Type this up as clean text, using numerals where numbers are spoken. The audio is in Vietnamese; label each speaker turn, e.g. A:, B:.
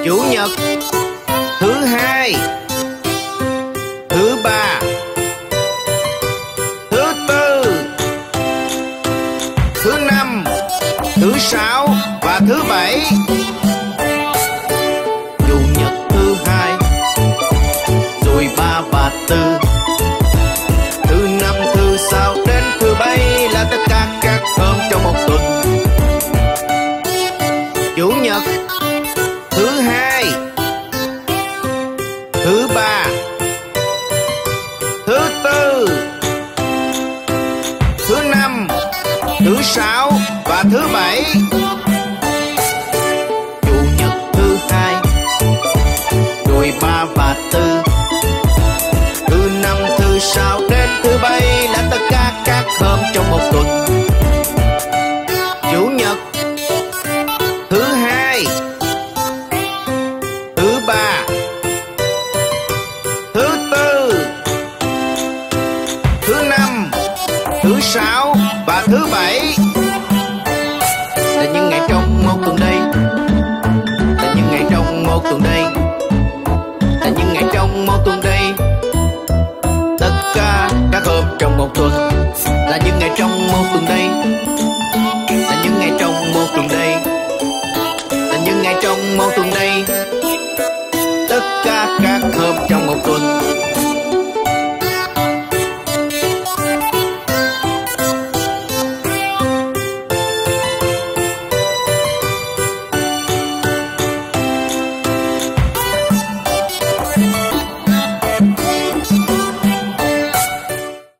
A: Chủ nhật, thứ hai, thứ ba, thứ tư, thứ năm, thứ sáu và thứ bảy. Chủ nhật, thứ hai, rồi ba và tư, thứ năm, thứ sáu đến thứ bảy là tất cả các hôm trong một tuần. Chủ nhật, thứ hai, thứ ba, thứ tư, thứ năm, thứ sáu và thứ bảy. Chủ nhật, thứ hai, rồi ba và tư, thứ năm, thứ sáu đến thứ bảy là tất cả các hôm trong một tuần. Chủ nhật, thứ hai, thứ ba, thứ tư, thứ năm, thứ sáu và thứ bảy là những ngày trong một tuần đây, là những ngày trong một tuần đây, là những ngày trong một tuần đây. Tất cả các hôm trong một tuần là những ngày trong một tuần đây.